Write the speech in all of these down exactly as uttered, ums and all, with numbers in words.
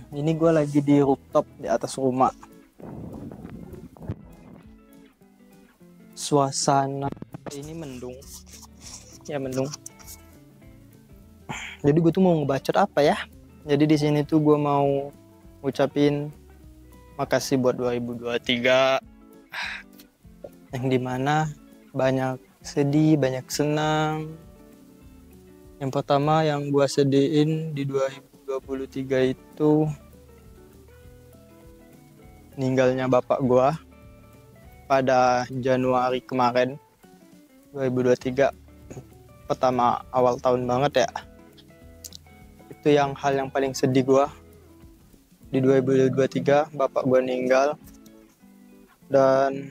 Ini gue lagi di rooftop di atas rumah. Suasana ini mendung. Ya mendung. Jadi gue tuh mau ngebacot apa ya? Jadi di sini tuh gue mau ngucapin makasih buat dua ribu dua puluh tiga, yang dimana banyak sedih, banyak senang. Yang pertama yang gue sedihin di dua ribu dua puluh tiga itu meninggalnya bapak gue pada Januari kemarin dua ribu dua puluh tiga, pertama awal tahun banget ya. Itu yang hal yang paling sedih gue di dua ribu dua puluh tiga, bapak gue meninggal. Dan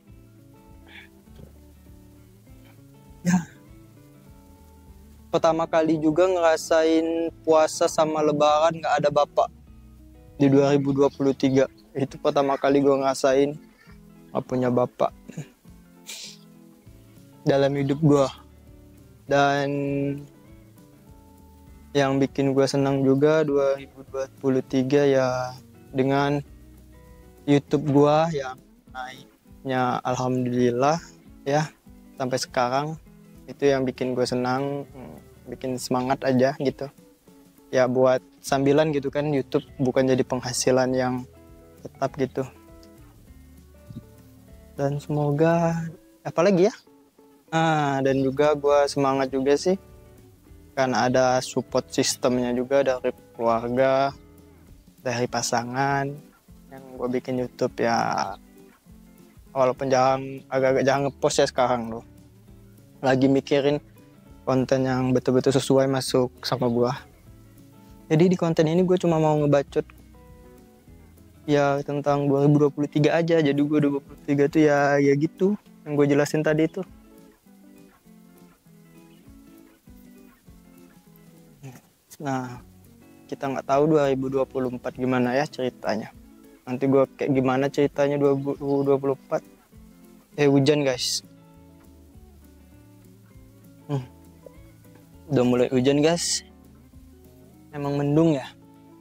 ya, pertama kali juga ngerasain puasa sama lebaran gak ada bapak di dua ribu dua puluh tiga. Itu pertama kali gue ngerasain gak punya bapak dalam hidup gue. Dan yang bikin gue senang juga dua ribu dua puluh tiga ya dengan YouTube gue yang naiknya alhamdulillah ya sampai sekarang. Itu yang bikin gue senang, bikin semangat aja gitu ya, buat sambilan gitu kan. YouTube bukan jadi penghasilan yang tetap gitu. Dan semoga apalagi ya, ah dan juga gue semangat juga sih karena ada support sistemnya juga dari keluarga, dari pasangan yang gue bikin YouTube ya. Walaupun jangan agak-agak jangan ngepost ya sekarang loh, lagi mikirin konten yang betul-betul sesuai masuk sama gue. Jadi di konten ini gue cuma mau ngebacot ya tentang dua ribu dua puluh tiga aja. Jadi gue dua ribu dua puluh tiga tuh ya ya gitu yang gue jelasin tadi itu. Nah, kita nggak tahu dua ribu dua puluh empat gimana ya ceritanya. Nanti gue kayak gimana ceritanya dua ribu dua puluh empat. Eh hujan guys. Hmm. Udah mulai hujan guys. Emang mendung ya.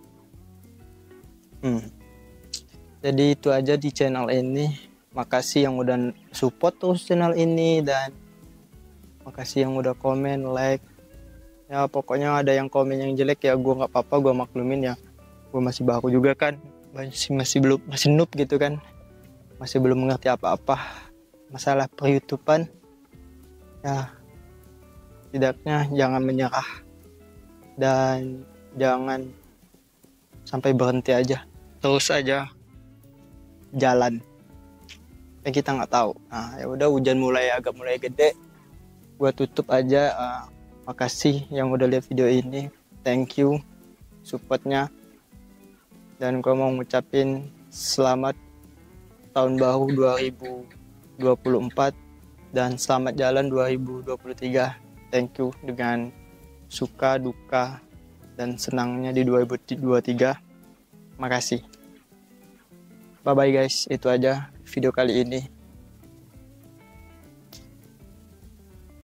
Hmm. Jadi itu aja di channel ini. Makasih yang udah support terus channel ini, dan makasih yang udah komen, like. Ya pokoknya ada yang komen yang jelek ya gue nggak apa-apa, gue maklumin ya. Gue masih baru juga kan, masih masih belum masih noob gitu kan, masih belum mengerti apa-apa masalah per YouTubean. Ya tidaknya jangan menyerah dan jangan sampai berhenti aja, terus aja jalan. Ya kita nggak tahu. Nah ya udah, hujan mulai agak mulai gede, gue tutup aja. Uh, makasih yang udah lihat video ini, thank you supportnya. Dan gue mau ngucapin selamat tahun baru dua ribu dua puluh empat dan selamat jalan dua ribu dua puluh tiga. Thank you dengan suka, duka, dan senangnya di dua ribu dua puluh tiga. Makasih. Bye bye guys, itu aja video kali ini.